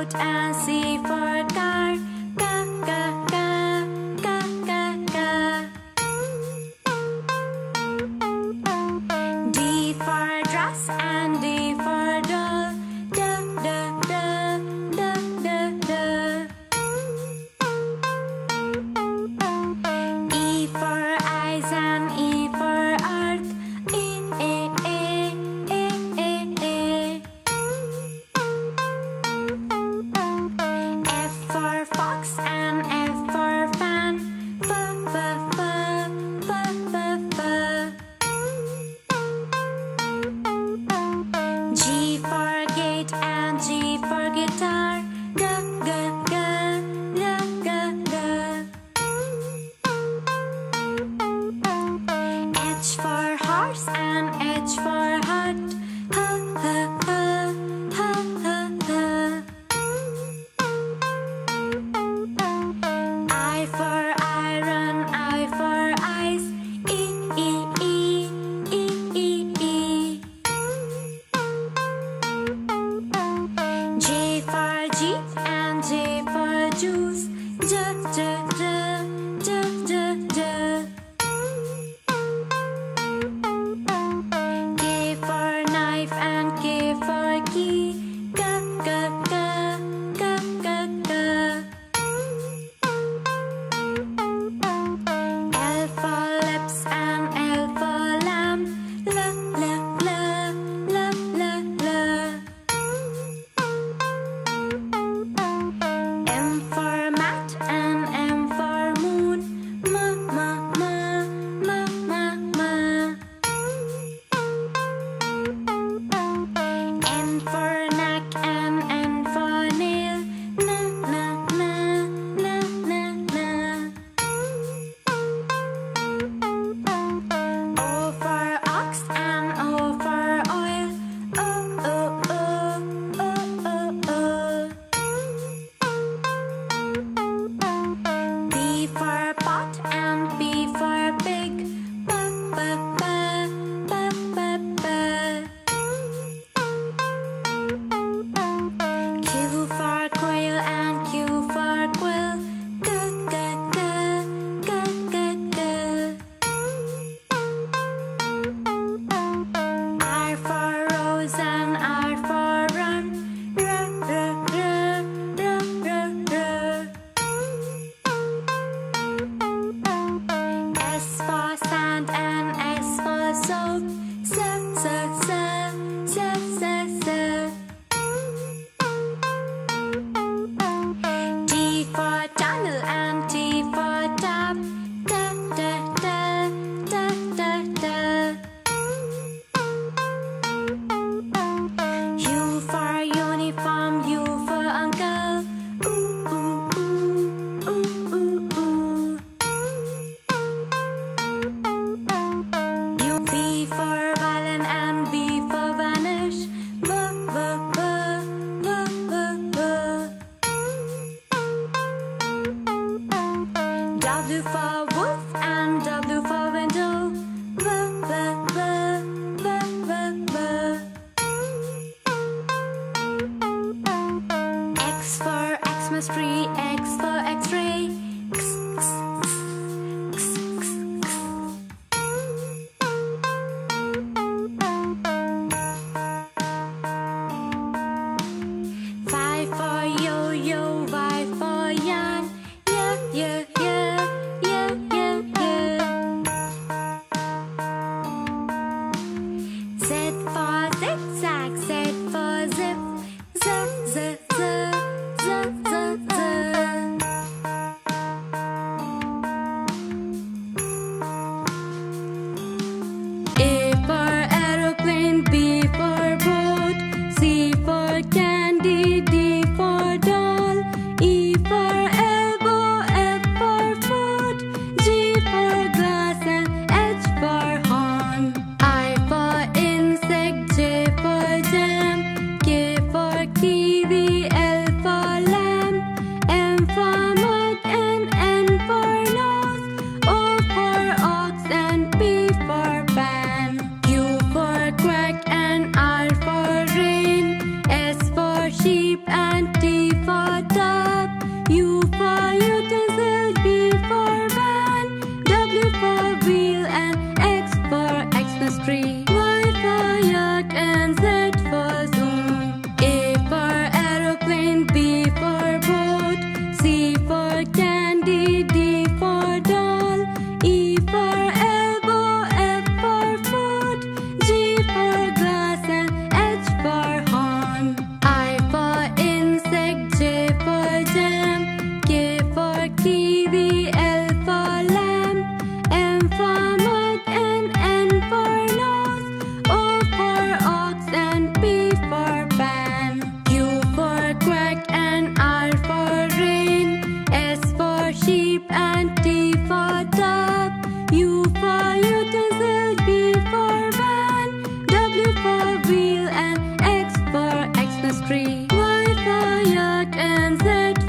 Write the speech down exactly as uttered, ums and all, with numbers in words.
goat, and C for car. Ga, ga, ga, ga, ga, ga. D for dress, and D for doll. Da, da, da, da, da, da. E for eyes, and E for earth. E, E, E, E, E, E. F for fox, and F for fan. F, F, F, F, F, F. G for gate, and G for guitar. G, G, G, G, G, G. H for horse, and H for hut. H, H, H, H, H, H. I for iron, I for ice. E, E, E, E, E, E. J for jeep, and J for juice. J, J, J, J, J, J. K for knife, and K for key. G, G, G, G, G, G. L for lips, and L for lamb. L, L, L, L, L, L. M for mat, and M for moon. M, M, M, M, M, M. N for neck, and N for nail. N, N, N, N, N, N. O for ox, and O for oil. O, O, O, O, O, O. P for pot, and P for pig. P, P, P, P, P, P. Q for quail, and Q for quill. G, G, G, G, G, G. R for rose, and R for run. R, R, R, R, R, R. S for sand, and S for soap. S, S, S, S, S, S. T for tunnel, and T for tap. Da, da, da, da, da, da. U for uniform, U for uncle. Ooh, ooh, ooh, ooh, ooh, ooh. U, V for violin, and V for vanish. V, V, V, V, V, V. W for wolf, and W for window. V, V, V, V, V, V. X for Xmas tree, X for X-ray. X, X, X, X, X. Five for yo-yo, Y for yarn. Yeah, yeah, yeah, yeah, yeah, yeah. Z for zigzag, Z for zip. Z, Z, Z, Z, Z, Z. tree. Y for yacht and Z